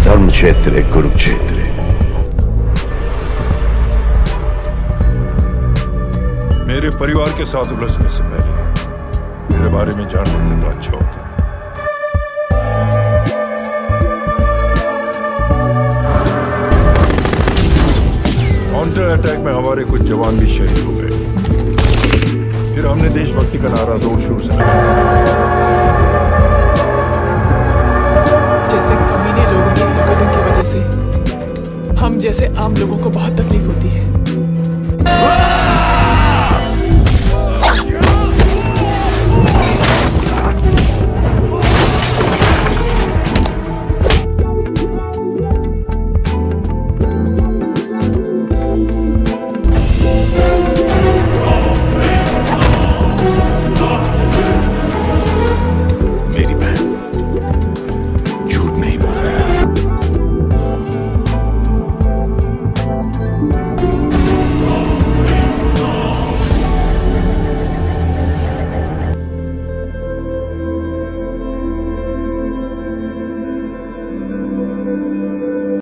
धर्म क्षेत्र कुरुक्षेत्र। मेरे परिवार के साथ उलझने से पहले मेरे बारे में जान लेते तो अच्छा होता। काउंटर अटैक में हमारे कुछ जवान भी शहीद हो गए। फिर हमने देशभक्ति का नारा जोर शोर से जैसे कमीने लोगों की हरकतों की वजह से हम जैसे आम लोगों को बहुत तकलीफ होती है।